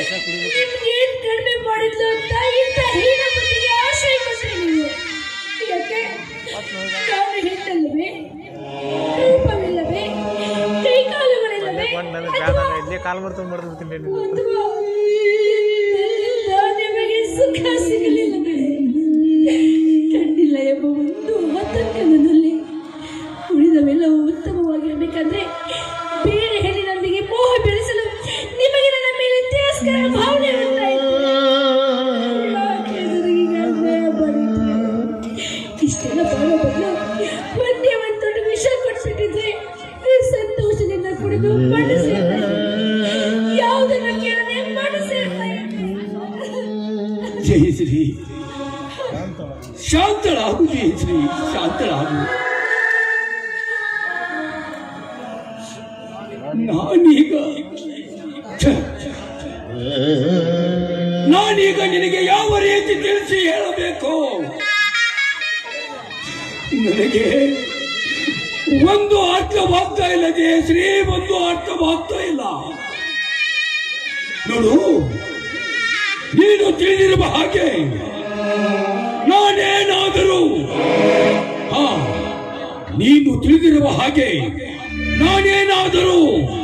ಏನ್ ಕಡಿಮೆ ಮಾಡಿದ್ಲು ಅಂತ ಇಂಥ ಹೀನ ಬುದ್ಧಿಗೆ ಆಶ್ರಯ ಕೊಟ್ರಿ ನೀವು. ಯಾಕೆ ನಾನು ಹೆಣ್ಣಲ್ಲವೇ, ರೂಪವಿಲ್ಲವೇ, ಕೈಕಾಲುಗಳಿಲ್ಲವೇ, ನಿಮಗೆ ಸುಖ ಸಿಗಲಿಲ್ಲವೇ? ಕಣ್ಣಿಲ್ಲ ಎಂಬ ಒಂದು ಆತಂಕದಲ್ಲಿ ಉಳಿದವೆಲ್ಲವೂ ಉತ್ತಮವಾಗಿರಬೇಕಾದ್ರೆ ಬೇರೆ ಹೆಣ್ಣಿನೊಂದಿಗೆ ಮೋಹ ಬೆಳೆಸಲು ನಿಮಗೆ ನನ್ನ ಮೇಲೆ ತಿರಸ್ಕಾರ ಭಾವನೆ ಉಂಟಾಯಿತು. ಇಷ್ಟೆಲ್ಲ ಬರೋ ಬದಲು ಒಂದೇ ಒಂದು ದೊಡ್ಡ ವಿಷ ಕೊಟ್ಬಿಟ್ಟಿದ್ರೆ ಸಂತೋಷದಿಂದ ಕುಡಿದು ಮಣ್ಣು ಸೇರ್ತಾ ಇದ್ದೆ. ಯಾವುದನ್ನು ಕೇಳದೆ ಮಣ್ಣು ಸೇರ್ತಾ ಇದ್ದೆ. ಜಯಶ್ರೀ, ಶಾಂತಳಾಗು ಜಯಶ್ರೀ, ಶಾಂತಳಾಗು. ನಾನೀಗ ನಿನಗೆ ಯಾವ ರೀತಿ ತಿಳಿಸಿ ಹೇಳಬೇಕು? ನನಗೆ ಒಂದು ಅರ್ಥವಾಗ್ತಾ ಇಲ್ಲ ಜಯಶ್ರೀ, ಒಂದು ಅರ್ಥವಾಗ್ತಾ ಇಲ್ಲ. ನೋಡು, ನೀನು ತಿಳಿದಿರುವ ಹಾಗೆ ನಾನೇನಾದರೂ ನೀನು ತಿಳಿದಿರುವ ಹಾಗೆ ನಾನೇನಾದರೂ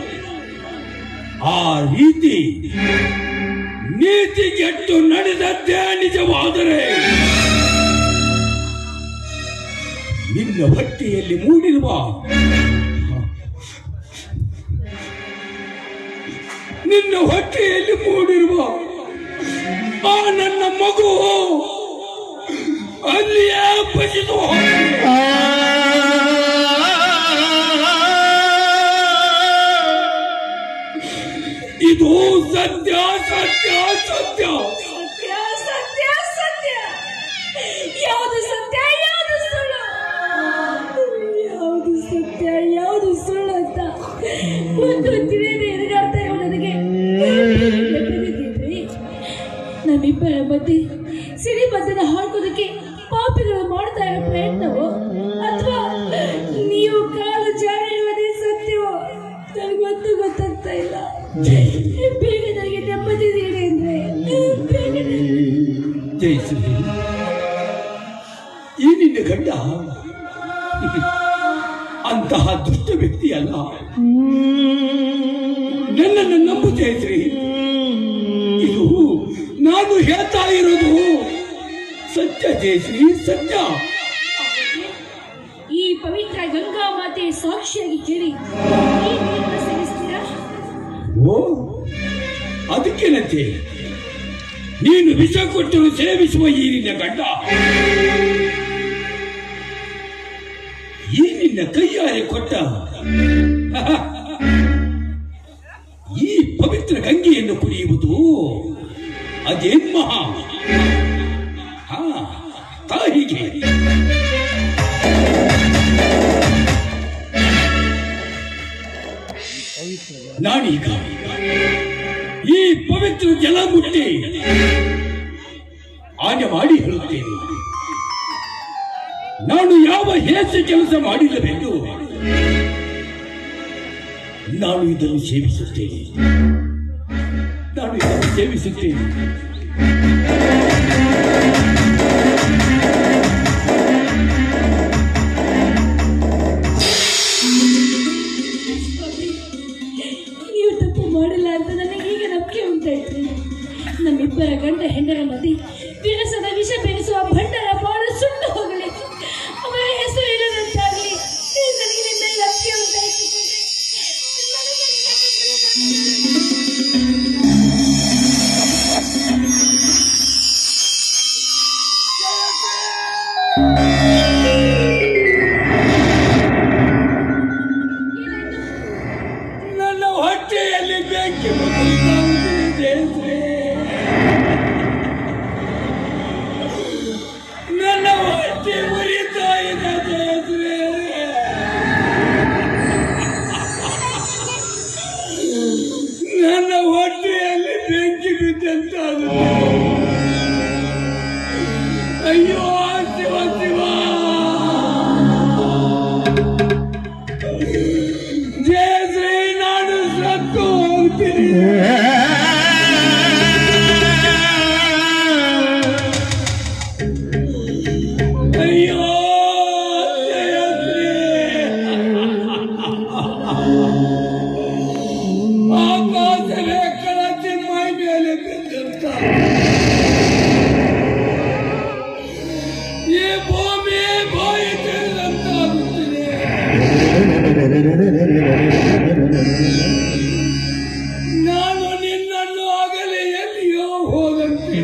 ಆ ರೀತಿ ನೀತಿಗೆಟ್ಟು ನಡೆದದ್ದೇ ನಿಜವಾದರೆ ನಿನ್ನ ಹೊಟ್ಟೆಯಲ್ಲಿ ಮೂಡಿರುವ ಆ ನನ್ನ ಮಗು ಅಲ್ಲಿಯೇ ಬಸಿದು ಇದು ಸತ್ಯ ಸತ್ಯ ಸತ್ಯ ಸತ್ಯ ಸತ್ಯ ಸತ್ಯ. ಯಾವುದು ಸತ್ಯ ಯಾವುದು ಸುಳ್ಳು, ಯಾವುದು ಸತ್ಯ ಯಾವುದು ಸುಳ್ಳು ಅಂತ ಒಂದು ತಿಳಿಯದೆ ಎದುರಾಡ್ತಾ ಇರೋ ನನಗೆ ನಮ್ಮಿಬ್ಬರ ಮಧ್ಯೆ ಸಿರಿಬದ್ಧನ ಹಾಕೋದಕ್ಕೆ ಪಾಪಿಗಳು ಮಾಡ್ತಾ ಇರೋ ಪ್ರಯತ್ನವೋ ಅಥವಾ ನೀವು ಕಾಲು ಜಾರಿರುವುದೇ ಸತ್ಯವೋ ನನಗೊತ್ತು ಗೊತ್ತಾಗ್ತಾ ಇಲ್ಲ. ಬೇಗ ನನಗೆ ನೆಮ್ಮದಿ ನೀಡಿ ಅಂದ್ರೆ ಜಯಿಸಲಿ. ಈ ನಿನ್ನ ಗಂಡ ಅಂತಹ ದುಷ್ಟ ವ್ಯಕ್ತಿ ಅಲ್ಲ. ನನ್ನನ್ನು ನಂಬು ಜಯಶ್ರೀ, ಇದು ನಾನು ಹೇಳ್ತಾ ಇರೋದು ಸತ್ಯ ಜಯಶ್ರೀ, ಸತ್ಯ. ಈ ಪವಿತ್ರ ಗಂಗಾ ಮಾತೆ ಸಾಕ್ಷಿಯಾಗಿ ಕೇಳಿ ಸೇರಿಸ್ತೀರಾ? ಓ, ಅದಕ್ಕೇನಂತೆ ನೀನು ವಿಷ ಕೊಟ್ಟರು ಸೇವಿಸುವ ಈ ನಿನ್ನ ಗಂಡ ಈ ನಿನ್ನ ಕೈಯಾರೆ ಕೊಟ್ಟ ಈ ಪವಿತ್ರ ಗಂಗೆಯನ್ನು ಕುಡಿಯುವುದು ಅದೇನ್ ಮಹಾ ತಾಯಿಗೆ ನಾನೀಗ ಈ ಪವಿತ್ರ ಜಲ ಮುಟ್ಟಿ ಆನೆ ಮಾಡಿ ಹೇಳುತ್ತೇನೆ, ನಾನು ಯಾವ ಹೇಸ ಕೆಲಸ ಮಾಡಿಲ್ಲವೆಂದು ನಾನು ಇದನ್ನು ಸೇವಿಸುತ್ತೇನೆ, ನಾನು ಇದನ್ನು ಸೇವಿಸುತ್ತೇನೆ. ನೀವು ತಪ್ಪು ಮಾಡಿಲ್ಲ ಅಂತ ನನಗೆ ಈಗ ನಂಬಿಕೆ ಉಂಟಾಯ್ತು. ನಮ್ಮಿಬ್ಬರ ಗಂಡ ಹೆಂಡರ ಮಧ್ಯೆ ವಿರಸದ ವಿಷ ಬೆರೆಸುವ ಭಂಡರ ಬಾಳು ಸುಟ್ಟು ಹೋಗಲಿ, ಅವರ ಹೆಸರು ಇಡದಂತಾಗಲಿ ನನಗೆ ನಿಮ್ಮ ನಂಬಿಕೆ ಉಂಟಾಯ್ತು. ನನ್ನ ಹೊಟ್ಟೆಯಲ್ಲಿ ಬೆಂಕಿ ನನ್ನ ಹೊಟ್ಟೆ ಉರಿತಾ ಇದೆ ಜಯಶ್ರೀ, ನನ್ನ ಹೊಟ್ಟೆಯಲ್ಲಿ ಬೆಂಕಿ ಬಿದ್ದಂತಾಗುತ್ತೆ. ಅಯ್ಯೋ ಶಿವ ಶಿವ, ಜಯಶ್ರೀ ನಾನು ಸತ್ತು ಹೋಗ್ತೀನಿ. ನಾನು ನಿನ್ನನ್ನು ಆಗಲೇ ಎಲ್ಲಿಯೋ ಹೋದಂತೆ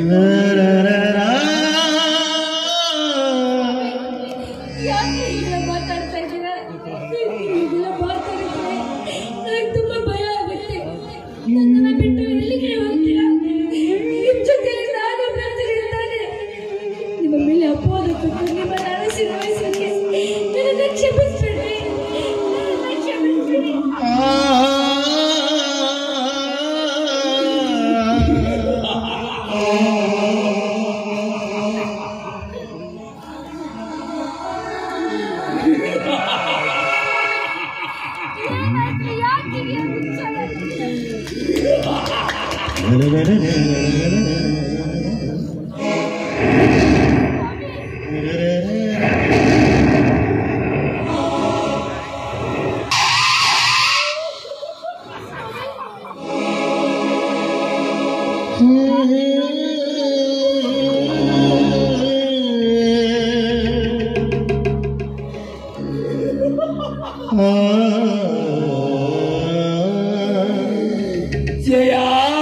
ಯಾಕೆ ಹೀಗೆಲ್ಲ ಮಾತಾಡ್ತಾ ಇದ್ದೀರಾ? ಹೀಗೆಲ್ಲ ಮಾತಾಡಿದ್ರೆ ನನಗೆ ತುಂಬಾ ಭಯ ಆಗುತ್ತೆ. ನನ್ನನ್ನ ಬಿಟ್ಟು ಎಲ್ಲಿಗೆ ಹೋಗ್ತೀರಾ? ನಿಮ್ ಜೊತೆಲಿ ನಾನು ಬರ್ತೀನಿ ತಾನೆ. ನಿಮ್ಮ ಮೇಲೆ ಅಪವಾದ ಕೊಟ್ಟು ನಿಮ್ಮನ್ನ ಅರಸಿನ ವಯಸ್ಸಿಗೆ ನನ್ನನ್ನ ಕ್ಷಮಿಸ್ಬಿಡ್ರಿ. ನನ್ನನ್ನ ಕ್ಷಮಿಸ್ಬಿಡಿ. ಜಯ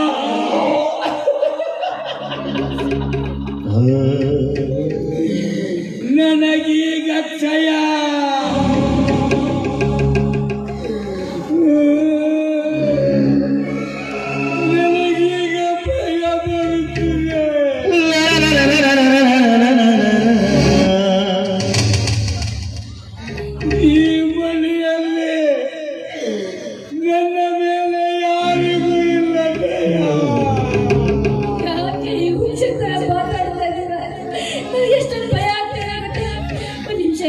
ನನಗೀಗ ಕ್ಷಯ ನನಗೀಗ ಭಯ ಬರುತ್ತಿದೆ. ಈ ಮನೆಯಲ್ಲಿ ನನ್ನ ಮೇಲೆ ಯಾರಿಗೂ ಇಲ್ಲ ಜಯ. ಯಾಕೆ ಈ ಹುಚ್ಚ ತರ ಮಾತಾಡ್ತಾ ಇದ್ದೀರಾ? ನನಗೆ ಎಷ್ಟೊಂದು ಭಯ ಆಗ್ತಾ ಇರುತ್ತೆ. ಒಂದು ನಿಮಿಷ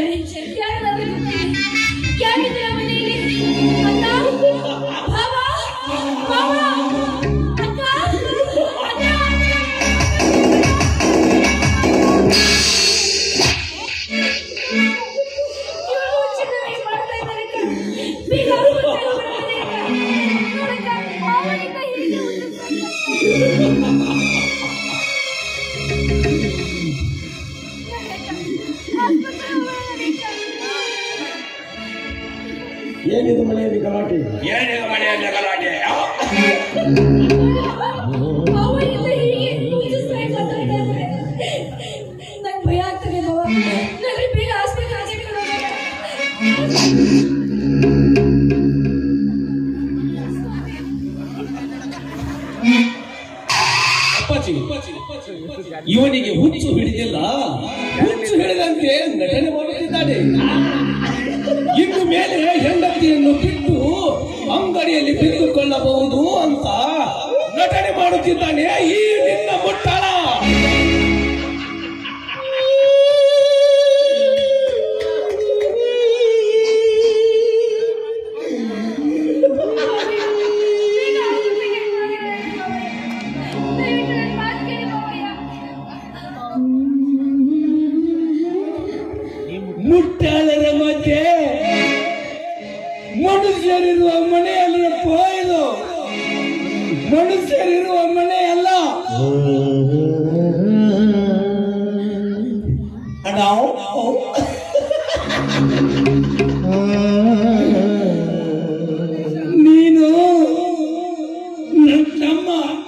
ಯಾರಿದ್ದೀರಾ ಮನೆಯಲ್ಲಿ? ಅಕ್ಕ, ಭಾವ, ಭಾವ, ಅಕ್ಕ, ಅಕ್ಕ. ಇವ್ರು ಹುಚ್ಚುತನ ಮಾಡ್ತಾ ಇದ್ದಾರೆ ಅಕ್ಕ. ಬೇಗ ಆಸ್ಪತ್ರೆಗೆ ಬರ್ತೀನಿ ಅಕ್ಕ. ನೋಡಕ್ಕ, ಭಾವನಿಂದ ಹೀಗೆ ಏನಿದು ಮನೆಯಲ್ಲಿ ಗಲಾಟೆ? ಏನಿದು ಮನೆಯಲ್ಲಿ ಗಲಾಟೆ? ಭಾವನಿಂದ ಹೀಗೆ ಹುಚ್ಚುಸ್ತಾಗಿ ಮಾತಾಡ್ತಾ ಇದ್ದಾರೆ. ನಂಗೆ ಭಯ ಆಗ್ತದೆ ಭಾವ. ನನಗೆ ಬೇಗ ಆಸ್ಪತ್ರೆಗೆ ಕರ್ಕೊಂಡು ಅಪ್ಪಾಜಿ, ಇವನಿಗೆ ಹುಚ್ಚು ಹಿಡಿದಿಲ್ಲ, ಹುಚ್ಚು ಹಿಡಿದಂತೆ ನಟನೆ ಮಾಡುತ್ತಿದ್ದಾನೆ. ಇನ್ನು ಮೇಲೆ ಹೆಂಡತಿಯನ್ನು ಬಿಟ್ಟು ಅಂಗಡಿಯಲ್ಲಿ ಬಿದ್ದುಕೊಳ್ಳಬಹುದು ಅಂತ ನಟನೆ ಮಾಡುತ್ತಿದ್ದಾನೆ ಈ ನಿನ್ನ ಮುಟ್ಟಾಳ. ಮುಟ್ಟಾಳರ ಮಧ್ಯೆ ಮನುಷ್ಯರಿರುವ ಮನೆಯಲ್ಲಿ ಪೋಯ್ದು ಮನುಷ್ಯರಿರುವ ಮನೆಯಲ್ಲ. ನೀನು ನನ್ನ ತಮ್ಮ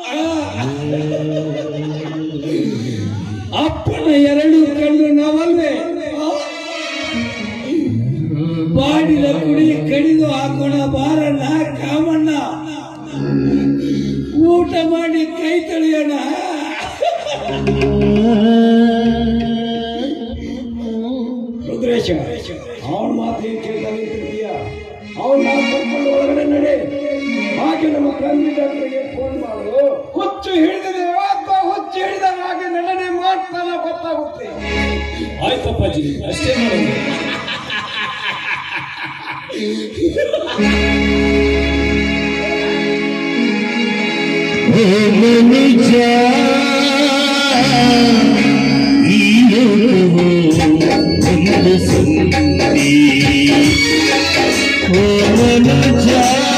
ಅಪ್ಪನ ಎರಡು ಕಣ್ಣು ನಾವಲ್ವೇ? ಬಾಡಿದ ಕುಡಿ ಕಡಿದು ಹಾಕೋಣ ಬಾರಣ್ಣ ಕಾಮಣ್ಣ, ಊಟ ಮಾಡಿ ಕೈ ತೊಳೆಯೋಣ. ರುದ್ರೇಶ, ಅವನ ಮಾತು ಏನ್ ಕೇಳ್ತಾ ನಿಂತಿದ್ದೀಯ? ಅವನ್ನ ಕರ್ಕೊಂಡು ಒಳಗಡೆ ನಡೆ. ಹಾಗೆ ನಮ್ಮ ಫ್ಯಾಮಿಲಿ ಡಾಕ್ಟರ್ಗೆ ಫೋನ್ ಮಾಡು. ಹುಚ್ಚು ಹಿಡಿದಿದೆ ಅಥವಾ ಹುಚ್ಚು ಹಿಡಿದ ಹಾಗೆ ನಡನೆ ಮಾಡ್ತಾನ ಗೊತ್ತಾಗುತ್ತೆ. ಆಯ್ತಪ್ಪಾಜಿ, ಅಷ್ಟೇ ಮಾಡೋದು. ನಿಜ ಒಂದು ಸುಂದರಿ